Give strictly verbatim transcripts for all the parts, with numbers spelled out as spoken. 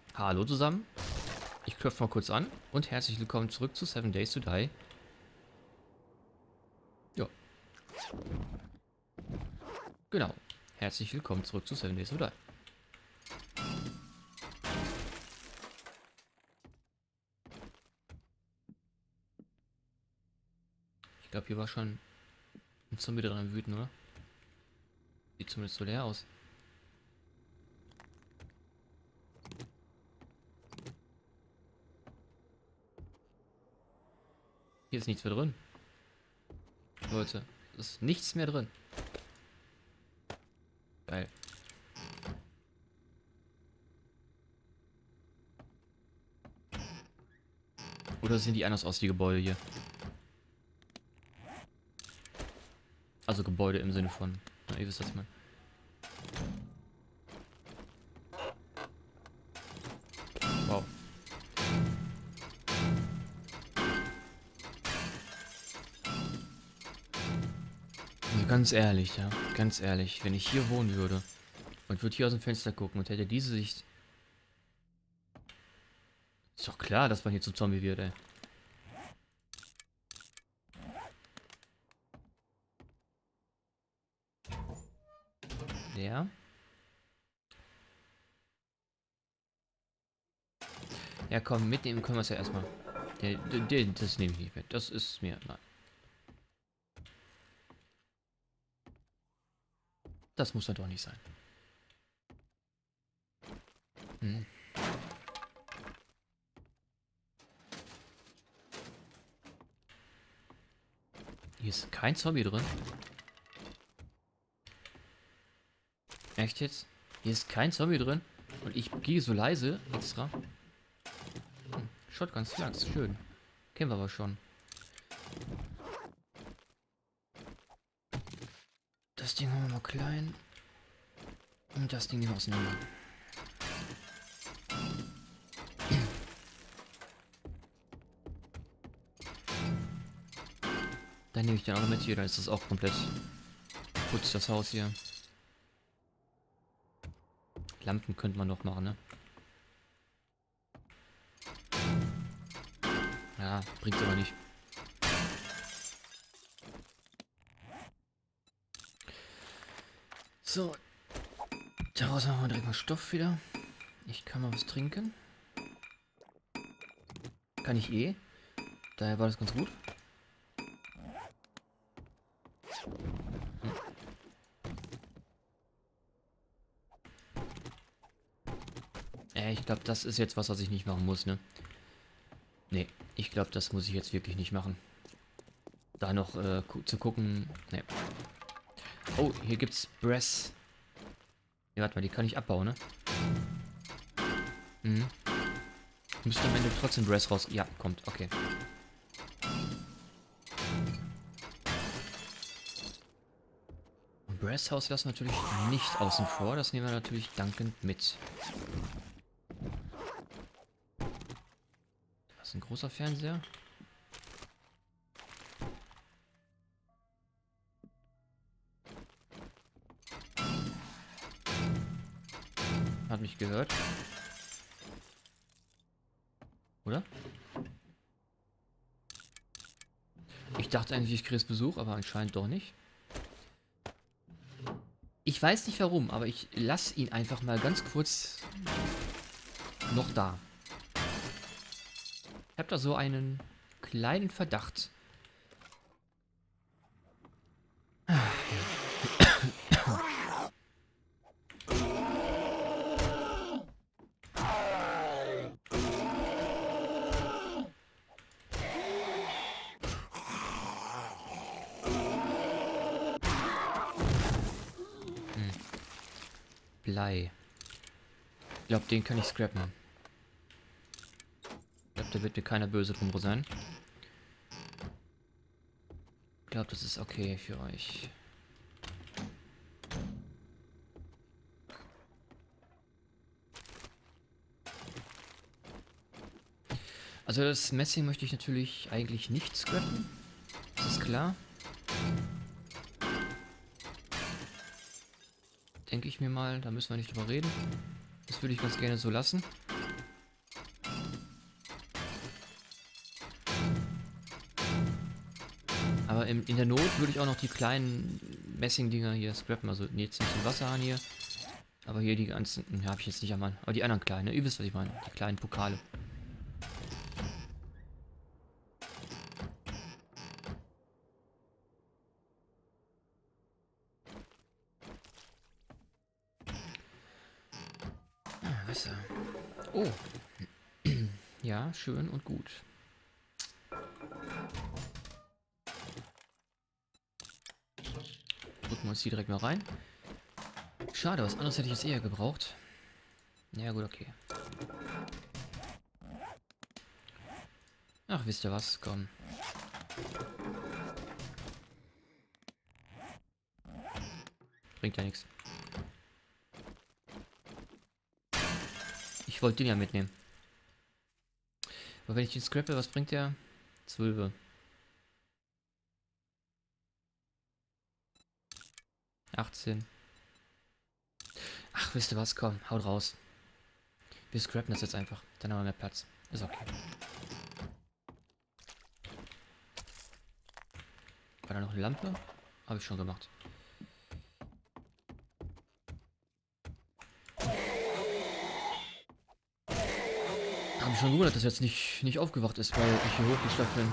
Hallo zusammen, ich klopfe mal kurz an und herzlich willkommen zurück zu Seven Days to Die. Ja, genau. Herzlich willkommen zurück zu Seven Days to Die. Ich glaube, hier war schon ein Zombie dran am Wüten, oder? Sieht zumindest so leer aus. Hier ist nichts mehr drin. Leute, es ist nichts mehr drin. Geil. Oder sind die anders aus, die Gebäude hier? Also Gebäude im Sinne von... Na, ihr wisst das mal. Wow. Also ganz ehrlich, ja. Ganz ehrlich, wenn ich hier wohnen würde und würde hier aus dem Fenster gucken und hätte diese Sicht... Ist doch klar, dass man hier zum Zombie wird, ey. Der... Ja, komm, mitnehmen können wir es ja erstmal. Der, der, der, das nehme ich nicht mit. Das ist mir... Nein. Das muss ja doch nicht sein. Hm. Hier ist kein Zombie drin. Echt jetzt? Hier ist kein Zombie drin. Und ich gehe so leise extra. Hm. Shotguns, Flachs, schön. Kennen wir aber schon. Das Ding machen wir mal klein. Und das Ding nehmen wir auseinander. Dann nehme ich den auch noch mit hier, dann ist das auch komplett putzt das Haus hier. Lampen könnte man noch machen, ne? Ja, bringt aber nicht. So. Daraus machen wir direkt mal Stoff wieder. Ich kann mal was trinken. Kann ich eh. Daher war das ganz gut. Hm. Äh, ich glaube, das ist jetzt was, was ich nicht machen muss, ne? Nee, ich glaube, das muss ich jetzt wirklich nicht machen. Da noch äh, gu zu gucken. Nee. Oh, hier gibt's Brass. Ja, warte mal, die kann ich abbauen, ne? Mhm. Müsste am Ende trotzdem Brass raus. Ja, kommt, okay. Und Brass Haus lassen wir natürlich nicht außen vor. Das nehmen wir natürlich dankend mit. Das ist ein großer Fernseher. Hat mich gehört. Oder? Ich dachte eigentlich, ich kriege Besuch, aber anscheinend doch nicht. Ich weiß nicht warum, aber ich lasse ihn einfach mal ganz kurz noch da. Ich habe da so einen kleinen Verdacht. Blei. Ich glaube, den kann ich scrappen. Ich glaube, da wird mir keiner böse drum sein. Ich glaube, das ist okay für euch. Also das Messing möchte ich natürlich eigentlich nicht scrappen. Das ist klar. Denke ich mir mal, da müssen wir nicht drüber reden. Das würde ich ganz gerne so lassen. in, in der Not würde ich auch noch die kleinen Messing-Dinger hier scrappen. Also jetzt nicht den Wasserhahn hier. Aber hier die ganzen, ja, habe ich jetzt nicht am Mann. Aber die anderen kleinen, ne? Ihr wisst, was ich meine. Die kleinen Pokale. Ah, Wasser. Oh. Ja, schön und gut. Drücken wir uns die direkt mal rein. Schade, was anderes hätte ich jetzt eher gebraucht. Ja gut, okay. Ach, wisst ihr was? Komm. Bringt ja nichts. Ich wollte den ja mitnehmen. Aber wenn ich den scrappe, was bringt der? zwölf. achtzehn. Ach, wisst ihr was? Komm, haut raus. Wir scrappen das jetzt einfach. Dann haben wir mehr Platz. Ist okay. War da noch eine Lampe? Habe ich schon gemacht. Habe ich schon gewundert, dass jetzt nicht, nicht aufgewacht ist, weil ich hier hochgeschafft bin.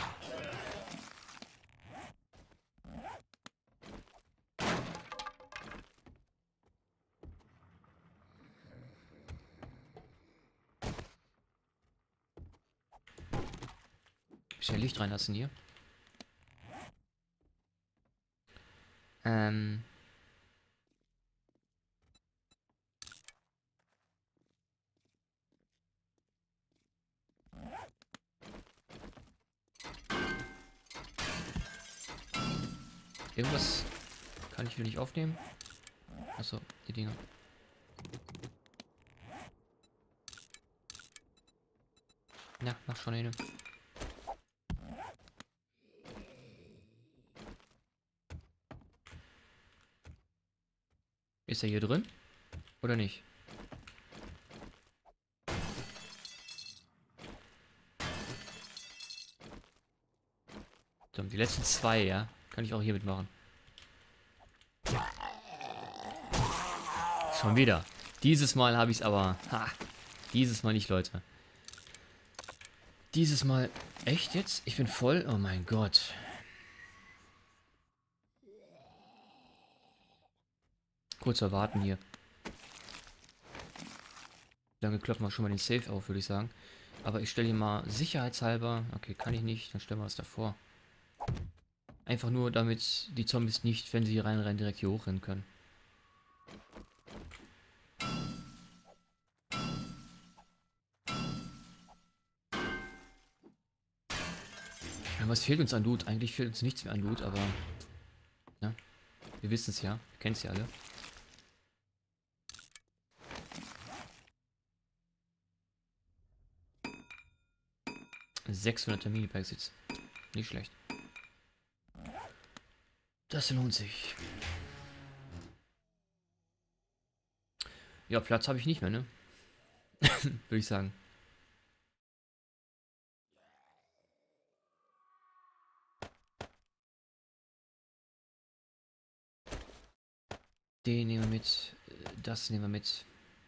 Bisschen Licht reinlassen hier. Ähm. Irgendwas kann ich hier nicht aufnehmen. Achso, die Dinger. Ja, mach schon eine. Ist er hier drin? Oder nicht? So, die letzten zwei, ja. Kann ich auch hier mitmachen. Schon wieder. Dieses Mal habe ich es aber... Ha! Dieses Mal nicht, Leute. Dieses Mal... Echt jetzt? Ich bin voll? Oh mein Gott. Kurz erwarten hier. Lange kloppen wir schon mal den Safe auf, würde ich sagen. Aber ich stelle hier mal sicherheitshalber... Okay, kann ich nicht. Dann stellen wir das davor. Einfach nur, damit die Zombies nicht, wenn sie hier reinrennen, direkt hier hochrennen können. Ja, was fehlt uns an Loot? Eigentlich fehlt uns nichts mehr an Loot, aber... Ja, wir wissen es ja. Wir kennen es ja alle. sechshunderter Minipacks jetzt. Nicht schlecht. Das lohnt sich. Ja, Platz habe ich nicht mehr, ne? Würde ich sagen. Den nehmen wir mit. Das nehmen wir mit.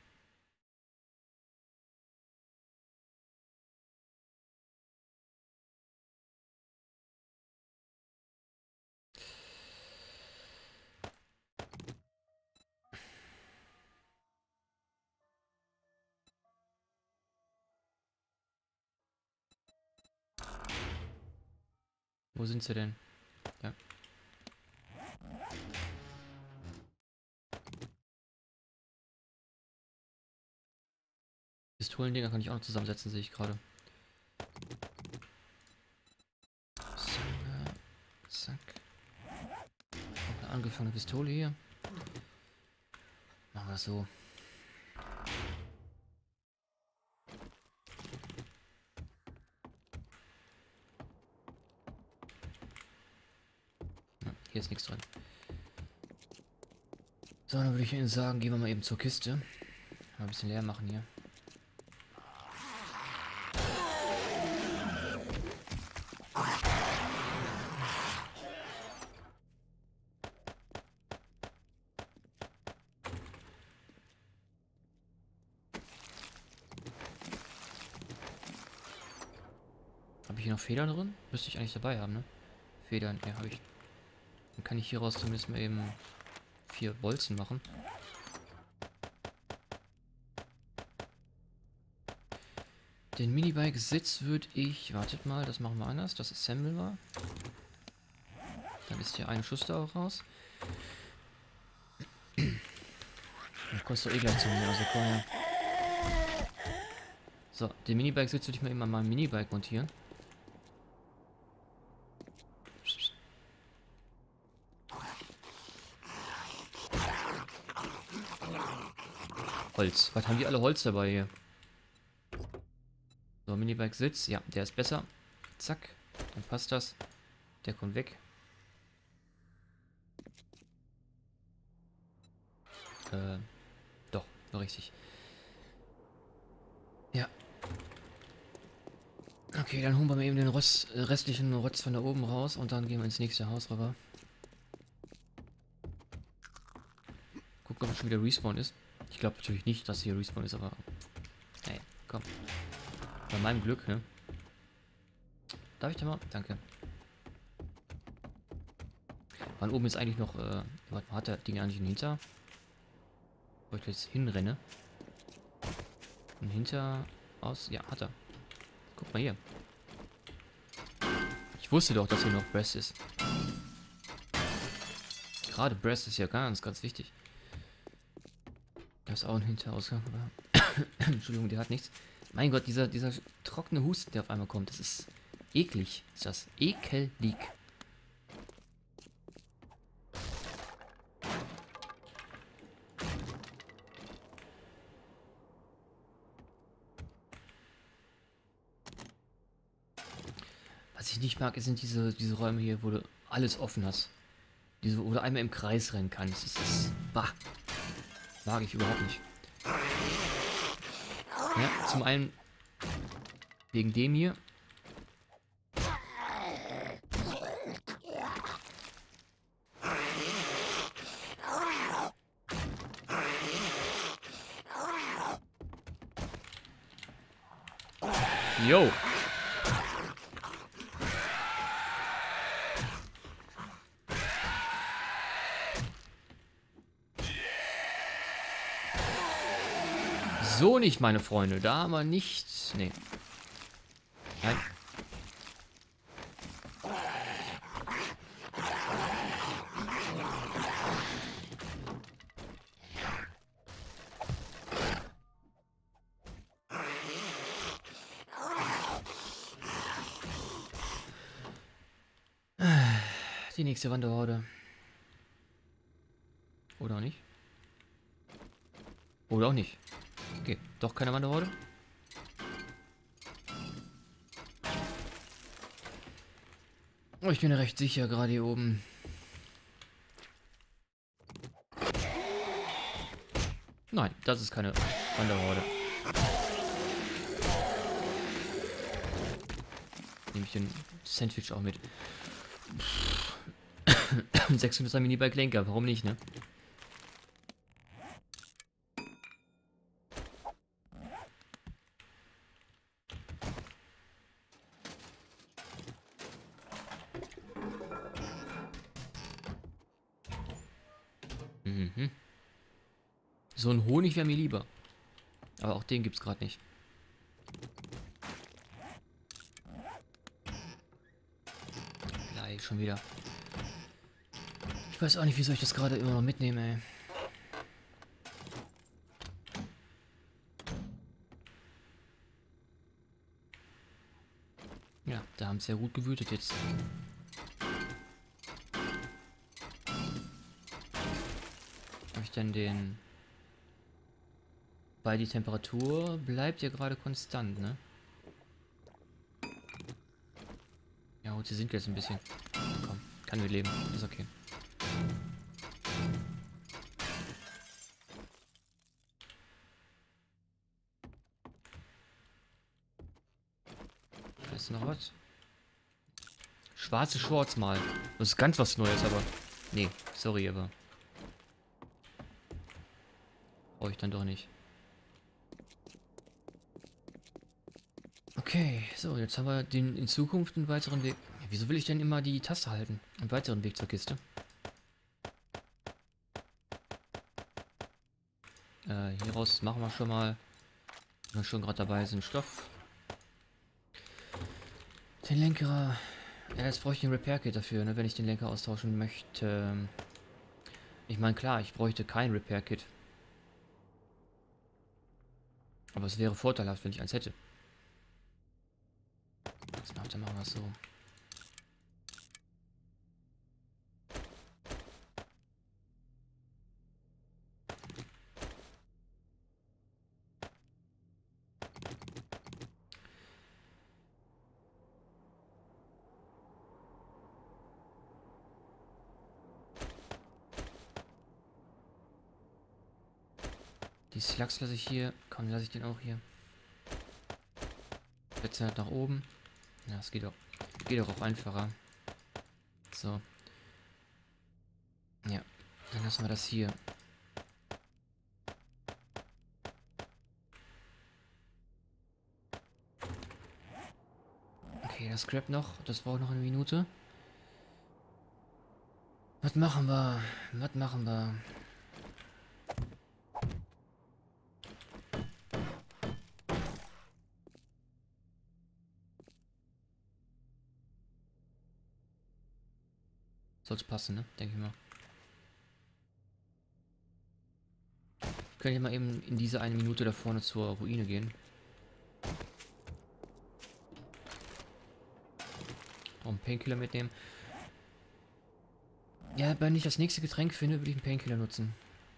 Wo sind sie denn? Ja. Pistolendinger kann ich auch noch zusammensetzen, sehe ich gerade. Zack. Auch eine angefangene Pistole hier. Machen wir es so. Ja, hier ist nichts drin. So, dann würde ich Ihnen sagen, gehen wir mal eben zur Kiste. Mal ein bisschen leer machen hier. ich hier noch Federn drin? Müsste ich eigentlich dabei haben, ne? Federn, ja, habe ich. Dann kann ich hieraus zumindest mal eben vier Bolzen machen. Den Minibike-Sitz würde ich... Wartet mal, das machen wir anders. Das Assemble war. Dann ist hier ein Schuss da auch raus. Das kostet doch eh gleich zu mir, also komm her. So, den Minibike-Sitz würde ich mal eben an meinem Minibike montieren. Holz. Was haben die alle Holz dabei hier? So, Minibike-Sitz. Ja, der ist besser. Zack. Dann passt das. Der kommt weg. Äh, doch, war richtig. Ja. Okay, dann holen wir mal eben den Rotz, äh, restlichen Rotz von da oben raus und dann gehen wir ins nächste Haus rüber. Gucken, ob es schon wieder Respawn ist. Ich glaube natürlich nicht, dass hier Respawn ist, aber... Hey, komm. Bei meinem Glück, ne? Darf ich da mal? Danke. Wann oben ist eigentlich noch... Äh, was hat der Ding eigentlich hinter? Wo ich jetzt hinrenne. Und hinter... Aus... Ja, hat er. Guck mal hier. Ich wusste doch, dass hier noch Breast ist. Gerade Breast ist ja ganz, ganz wichtig. Da ist auch ein Hinterausgang. Entschuldigung, der hat nichts. Mein Gott, dieser, dieser trockene Husten, der auf einmal kommt, das ist eklig. Ist das ekelig. Was ich nicht mag, sind diese, diese Räume hier, wo du alles offen hast. Diese, wo du einmal im Kreis rennen kannst. Das ist... Bah. Mag ich überhaupt nicht. Ja, zum einen wegen dem hier. Jo. So nicht, meine Freunde. Da haben wir nicht... Nee. Nein. Die nächste Wanderhorde. Oder auch nicht. Oder auch nicht. Okay, doch keine Wanderhorde. Oh, ich bin ja recht sicher, gerade hier oben. Nein, das ist keine Wanderhorde. Nehme ich den Sandwich auch mit. sechshundert Minibike Lenker, warum nicht, ne? Mhm. So ein Honig wäre mir lieber. Aber auch den gibt's gerade nicht. Gleich schon wieder. Ich weiß auch nicht, wieso ich das gerade immer noch mitnehme, ey. Ja, da haben sie ja gut gewütet jetzt. Habe ich denn den... Weil die Temperatur bleibt ja gerade konstant, ne? Ja, gut, sie sind jetzt ein bisschen... Komm, kann wir leben, ist okay. Da ist noch was. Schwarze Shorts mal. Das ist ganz was Neues, aber... Nee, sorry, aber... Brauche ich dann doch nicht. Okay, so, jetzt haben wir den in Zukunft einen weiteren Weg. Ja, wieso will ich denn immer die Taste halten? Einen weiteren Weg zur Kiste. Äh, hieraus machen wir schon mal, wenn wir schon gerade dabei sind, Stoff. Den Lenker. Ja, jetzt brauche ich ein Repair-Kit dafür, ne, wenn ich den Lenker austauschen möchte. Ich meine, klar, ich bräuchte kein Repair-Kit. Aber es wäre vorteilhaft, wenn ich eins hätte. Dann machen wir es so. Die Slugs lasse ich hier. Komm, lasse ich den auch hier. Jetzt halt nach oben. Ja, es geht auch. Geht auch einfacher. So. Ja. Dann lassen wir das hier. Okay, das Scrap noch. Das braucht noch eine Minute. Was machen wir? Was machen wir? Soll's passen, ne? Denke ich mal. Können wir mal eben in diese eine Minute da vorne zur Ruine gehen. Auch einen Painkiller mitnehmen. Ja, wenn ich das nächste Getränk finde, würde ich einen Painkiller nutzen.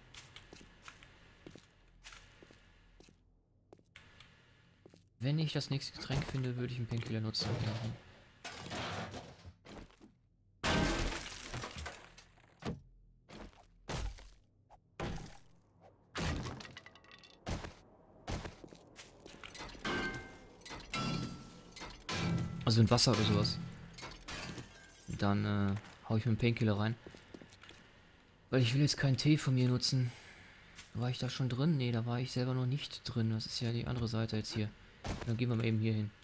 Wenn ich das nächste Getränk finde, würde ich einen Painkiller nutzen. Ja. Also in Wasser oder sowas. Dann äh, hau ich mir einen Painkiller rein. Weil ich will jetzt keinen Tee von mir nutzen. War ich da schon drin? Nee, da war ich selber noch nicht drin. Das ist ja die andere Seite jetzt hier. Dann gehen wir mal eben hier hin.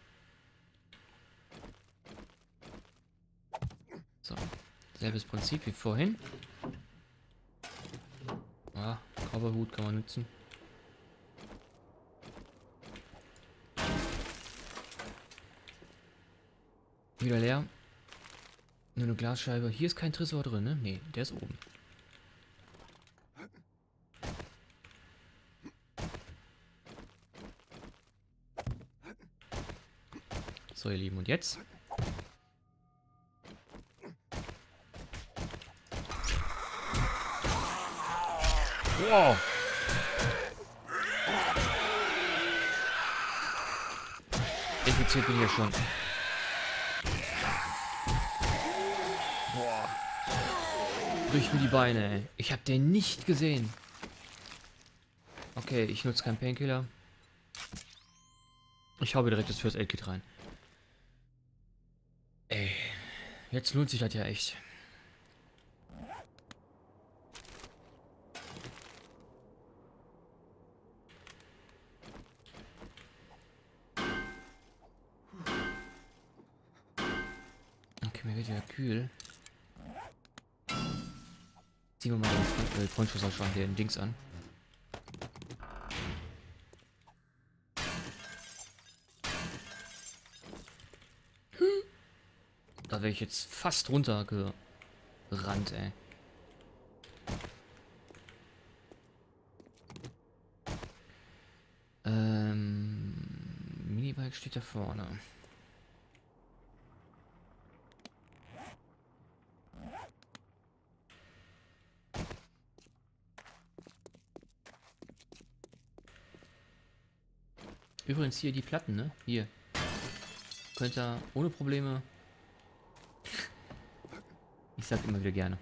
So. Selbes Prinzip wie vorhin. Ah, Cowboyhut kann man nutzen. Wieder leer. Nur eine Glasscheibe. Hier ist kein Tresor drin, ne? Nee, der ist oben. So, ihr Lieben, und jetzt? Wow! Infiziert bin ich ja schon. Boah. Bricht mir die Beine, ey. Ich hab den nicht gesehen. Okay, ich nutze keinen Painkiller. Ich hau direkt das First Aid Kit rein. Ey, jetzt lohnt sich das ja echt. Okay, mir wird ja kühl. Ziehen wir mal den Freundschaftsausschlag den Dings an. Da wäre ich jetzt fast runtergerannt, ey. Ähm, Minibike steht da vorne. Übrigens hier die Platten, ne? Hier. Könnt ihr ohne Probleme... Ich sag immer wieder gerne.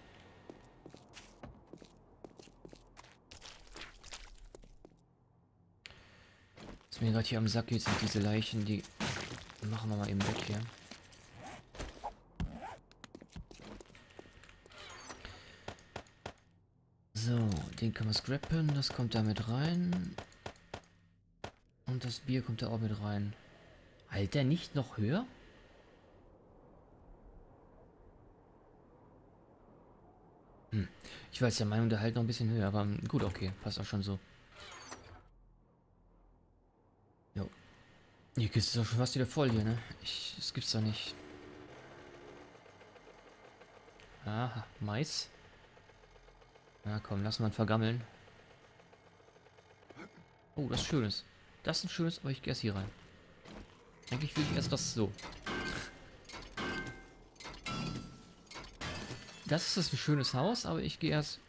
Was mir gerade hier am Sack geht, sind diese Leichen, die machen wir mal eben weg hier. So, den kann man scrappen, das kommt da mit rein. Und das Bier kommt da auch mit rein. Halt der nicht noch höher? Hm. Ich war jetzt der Meinung, der halt noch ein bisschen höher, aber gut, okay, passt auch schon so. Jo. Die Kiste ist auch schon fast wieder voll hier, ne? Ich, das gibt's doch nicht. Aha, Mais. Na komm, lass mal vergammeln. Oh, das ist schönes. Das ist ein schönes, aber ich gehe erst hier rein. Eigentlich will ich erst das so. Das ist ein schönes Haus, aber ich gehe erst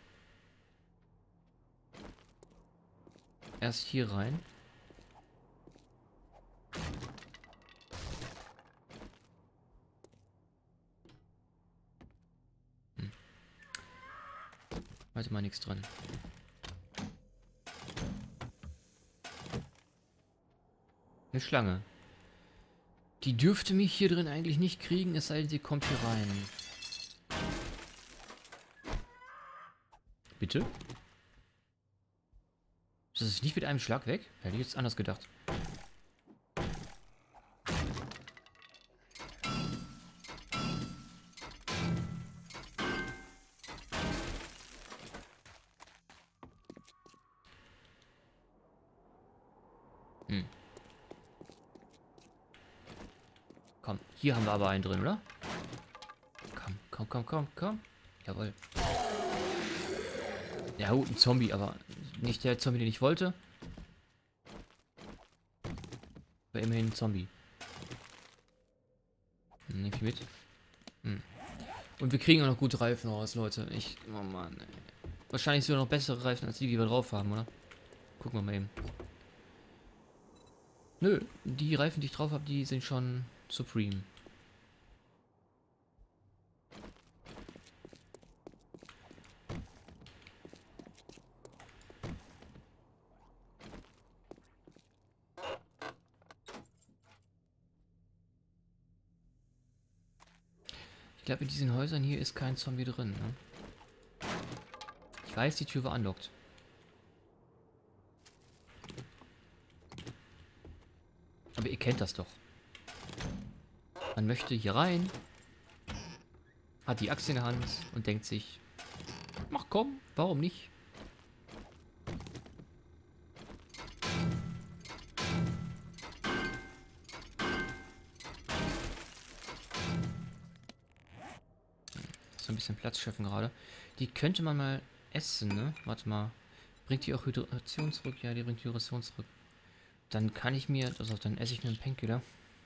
erst hier rein. Hm. Heute mal nichts dran. Eine Schlange. Die dürfte mich hier drin eigentlich nicht kriegen, es sei denn, sie kommt hier rein. Bitte? Das ist nicht mit einem Schlag weg? Hätte ich jetzt anders gedacht. Hm. Komm, hier haben wir aber einen drin, oder? Komm, komm, komm, komm, komm. Jawohl. Ja gut, ein Zombie, aber nicht der Zombie, den ich wollte. Aber immerhin ein Zombie. Hm, nehm ich mit. Hm. Und wir kriegen auch noch gute Reifen raus, Leute. Ich, oh Mann, ey. Wahrscheinlich sogar noch bessere Reifen als die, die wir drauf haben, oder? Gucken wir mal eben. Nö, die Reifen, die ich drauf habe, die sind schon Supreme. Ich glaube, in diesen Häusern hier ist kein Zombie drin, ne? Ich weiß, die Tür war unlocked. Aber ihr kennt das doch. Man möchte hier rein, hat die Axt in der Hand und denkt sich, ach komm, warum nicht? So ein bisschen Platz schaffen gerade. Die könnte man mal essen, ne? Warte mal. Bringt die auch Hydration zurück? Ja, die bringt Hydration zurück. Dann kann ich mir, also dann esse ich mir einen Painkiller.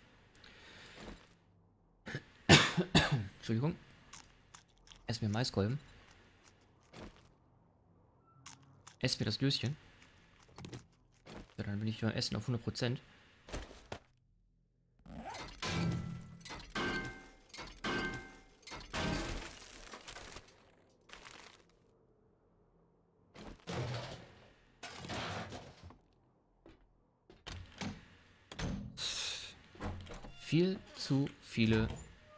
Entschuldigung. Ess mir Maiskolben. Ess mir das Löschen. Ja, dann bin ich beim Essen auf hundert Prozent. Viel zu viele.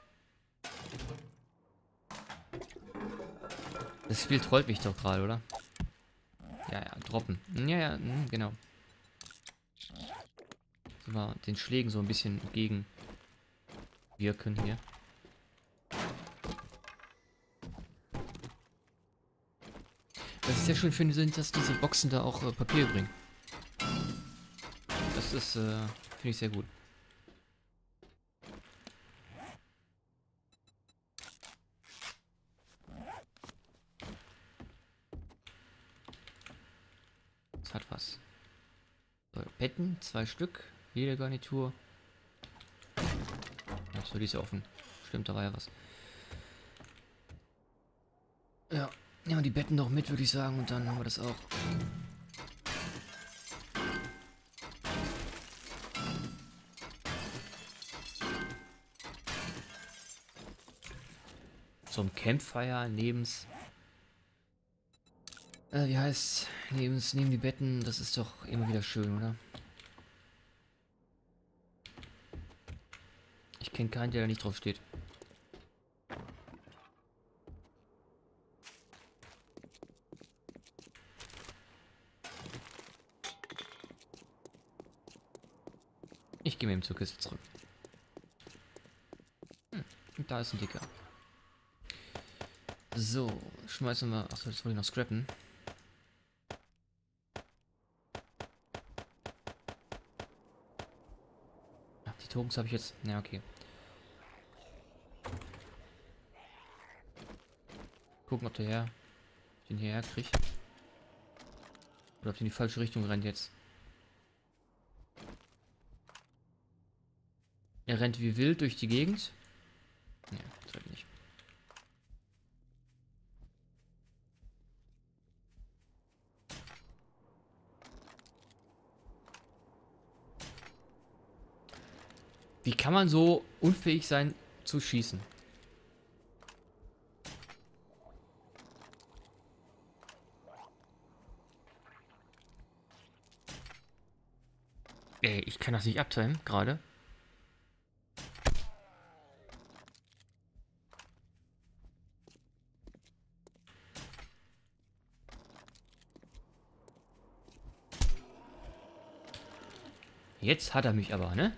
Das Spiel trollt mich doch gerade, oder? Ja, ja, droppen. Ja, ja, mh, genau. So mal den Schlägen so ein bisschen entgegenwirken hier. Was ich sehr schön finde, sind, dass diese Boxen da auch äh, Papier bringen. Das ist, äh, finde ich sehr gut. Das hat was. So, Betten, zwei Stück, jede Garnitur. Achso, die ist ja offen. Stimmt, da war ja was. Ja, nehmen wir die Betten noch mit, würde ich sagen, und dann haben wir das auch. So ein Campfire nebens. Äh, wie heißt nebens, neben die Betten, das ist doch immer wieder schön, oder? Ich kenne keinen, der da nicht drauf steht. Ich gehe mal eben zur Kiste zurück. Hm, und da ist ein Dicker. So, schmeißen wir... Achso, das wollte ich noch scrappen. Ach, die Tokens habe ich jetzt... Ja, okay. Gucken, ob der her... den hierher kriegt. Oder ob der in die falsche Richtung rennt jetzt. Er rennt wie wild durch die Gegend. Ja, das rennt nicht. Wie kann man so unfähig sein zu schießen? Ey, ich kann das nicht abteilen, gerade. Jetzt hat er mich aber, ne?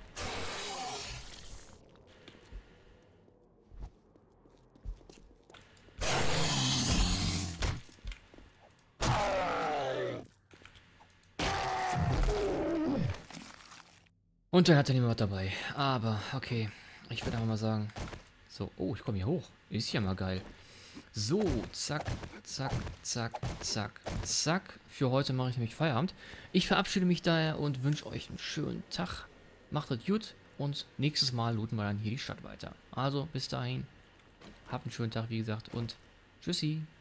Und dann hat er niemand dabei. Aber, okay. Ich würde aber mal sagen. So, oh, ich komme hier hoch. Ist ja mal geil. So, zack, zack, zack, zack, zack. Für heute mache ich nämlich Feierabend. Ich verabschiede mich daher und wünsche euch einen schönen Tag. Macht es gut und nächstes Mal looten wir dann hier die Stadt weiter. Also, bis dahin. Habt einen schönen Tag, wie gesagt, und tschüssi.